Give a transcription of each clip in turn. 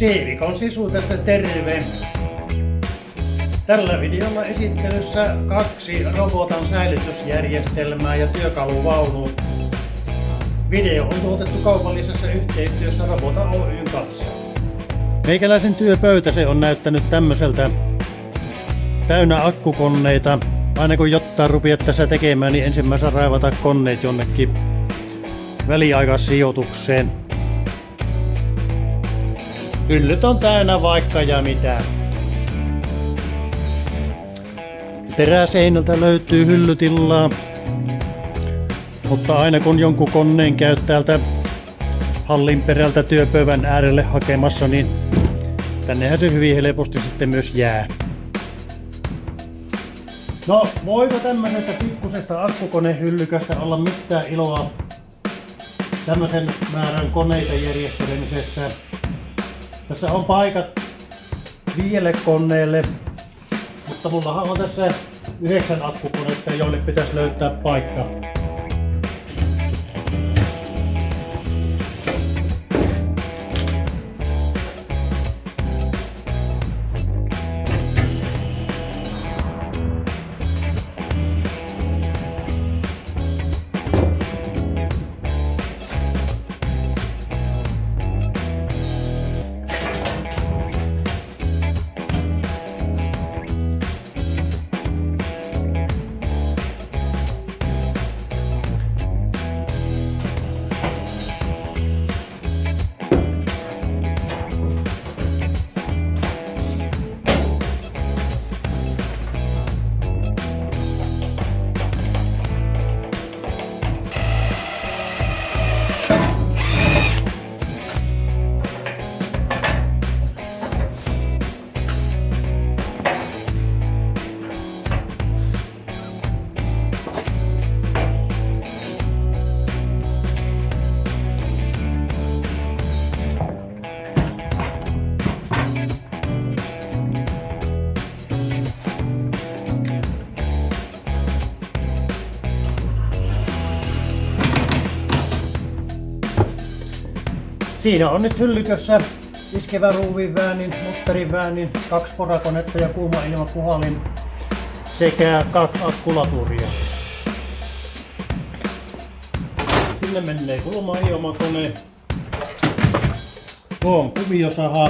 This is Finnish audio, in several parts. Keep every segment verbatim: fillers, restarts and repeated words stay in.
Siivikon Sisu tässä terve! Tällä videolla esittelyssä kaksi Robotan säilytysjärjestelmää ja työkaluvaunu. Video on tuotettu kaupallisessa yhteistyössä Robota Oyn kanssa. Meikäläisen työpöytä se on näyttänyt tämmöseltä, täynnä akkukoneita. Aina kun jotain rupeat tässä tekemään, niin ensimmäisenä raivata koneet jonnekin väliaikaissijoitukseen. Hyllyt on täynnä vaikka ja mitä. Teräseinältä löytyy hyllytilaa, mutta aina kun jonkun koneen käy täältä hallin perältä työpöydän äärelle hakemassa, niin tännehän se hyvin helposti sitten myös jää. No, voiko tämmöisestä pikkusesta akkukonehyllykästä olla mitään iloa tämmöisen määrän koneita järjestelemisessä? Tässä on paikat viidelle koneelle, mutta mullahan on tässä yhdeksän akkukonetta, joille pitäisi löytää paikka. Siinä on nyt hyllykössä iskevä ruuvin väänin, mutterin väänin, kaksi porakonetta ja kuuma ilmapuhalin sekä kaksi akkulaturia. Sinne menee kulma-ilmakone, tuo on kuviosaha,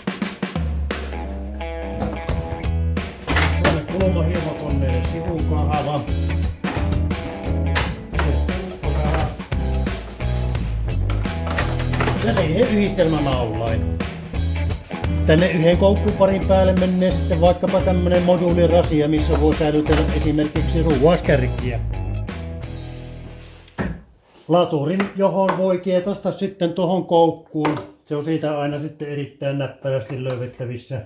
tuonne kulma-ilmakoneelle sivukahava. Ja siihen yhdistelmänaulain. Tänne yhden koukkuparin päälle menee sitten vaikkapa tämmönen moduulirasia, missä voi säilytellä esimerkiksi ruuaskärkiä. Laturin, johon voi kietasta sitten tuohon koukkuun. Se on siitä aina sitten erittäin näppärästi löydettävissä.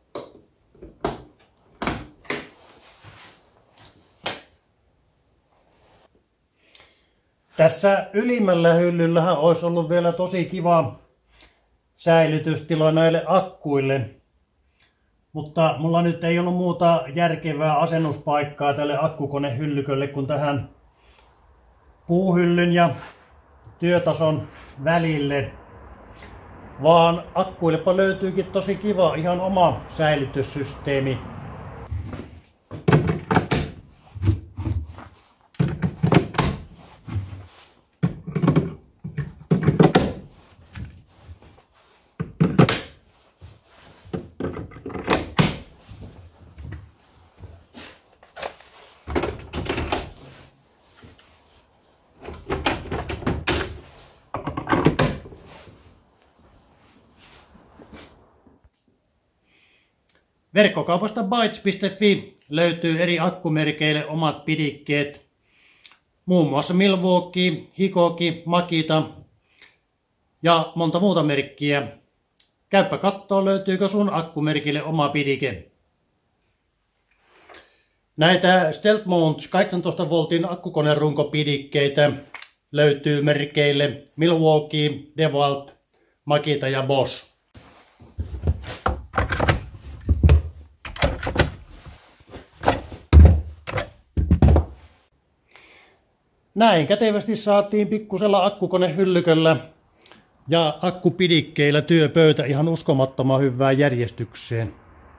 Tässä ylimmällä hyllyllähän olisi ollut vielä tosi kiva säilytystila näille akkuille, mutta mulla nyt ei ollut muuta järkevää asennuspaikkaa tälle akkukonehyllykölle kuin tähän puuhyllyn ja työtason välille, vaan akkuillepa löytyykin tosi kiva ihan oma säilytyssysteemi. Verkkokaupasta bytes piste fi löytyy eri akkumerkeille omat pidikkeet, muun muassa Milwaukee, Hikoki, Makita ja monta muuta merkkiä. Käyppä kattoo, löytyykö sun akkumerkille oma pidike. Näitä Stealth Mount kahdeksantoista voltin akkukonerunkopidikkeitä löytyy merkeille Milwaukee, DeWalt, Makita ja Bosch. Näin kätevästi saatiin pikkusella akkukonehyllyköllä Ja akkupidikkeillä työpöytä ihan uskomattoman hyvään järjestykseen.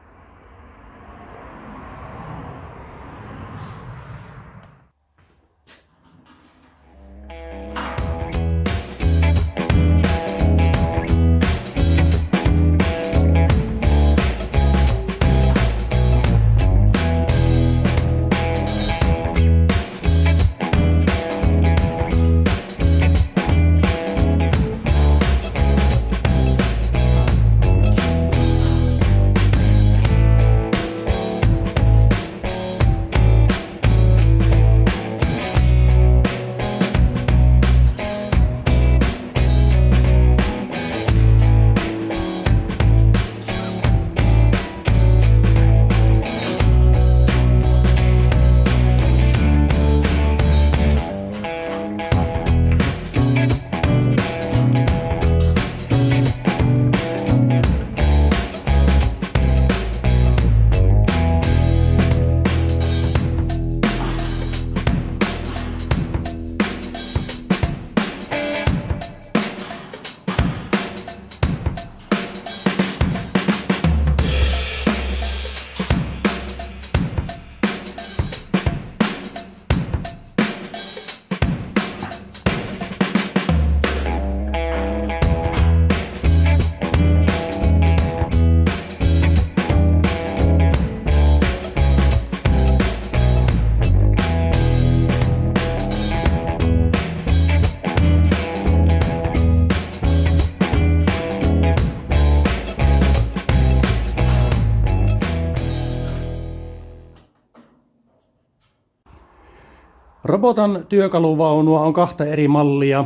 Robotan työkaluvaunua on kahta eri mallia.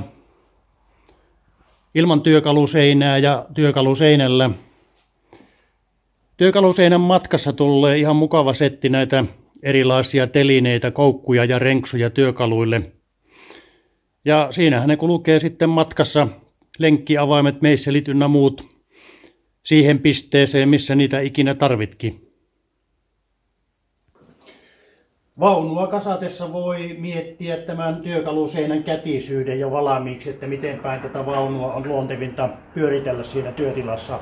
Ilman työkaluseinää ja työkaluseinällä. Työkaluseinän matkassa tulee ihan mukava setti näitä erilaisia telineitä, koukkuja ja renksuja työkaluille. Ja siinähän ne kulkee sitten matkassa lenkkiavaimet, meisselit ynnä muut siihen pisteeseen, missä niitä ikinä tarvitkin. Vaunua kasatessa voi miettiä tämän työkaluseinän kätisyyden jo valmiiksi, että miten päin tätä vaunua on luontevinta pyöritellä siinä työtilassa.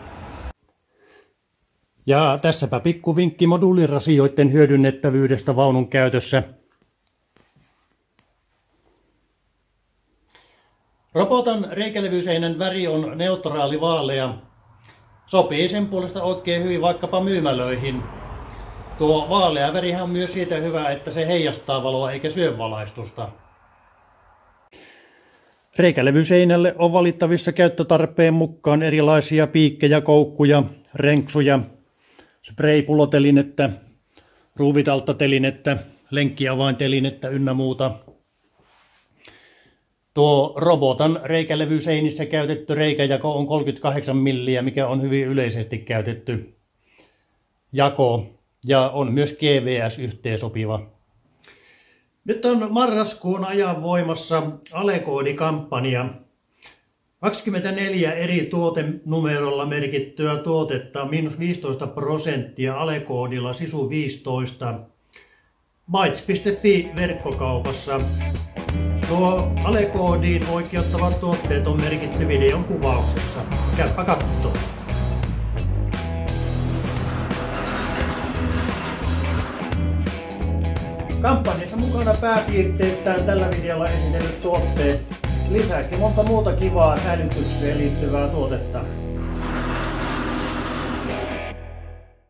Ja tässäpä pikku vinkki moduulirasioiden hyödynnettävyydestä vaunun käytössä. Robotan reikälevyiseinän väri on neutraali vaalea. Sopii sen puolesta oikein hyvin vaikkapa myymälöihin. Tuo vaalea värihän on myös siitä hyvä, että se heijastaa valoa eikä syö valaistusta. Reikälevyiseinälle on valittavissa käyttötarpeen mukaan erilaisia piikkejä, koukkuja, renksuja, spraypullotelinettä, ruuvitalttatelinettä, lenkkiavaintelinettä ynnä muuta. Tuo Robotan reikälevyseinissä käytetty reikäjako on kolmekymmentäkahdeksan milliä, mikä on hyvin yleisesti käytetty jako. Ja on myös G V S-yhteensopiva. Nyt on marraskuun ajan voimassa Alekoodi-kampanja. kaksikymmentäneljä eri tuotenumerolla merkittyä tuotetta, miinus viisitoista prosenttia Alekoodilla Sisu viisitoista. Bytes piste fi verkkokaupassa. Tuo Alekoodiin oikeuttavat tuotteet on merkitty videon kuvauksessa. Käypä kattoo. Kampanjassa mukana pääpiirteittäin tällä videolla esitellyt tuotteet. Lisäksi monta muuta kivaa säilytykseen liittyvää tuotetta.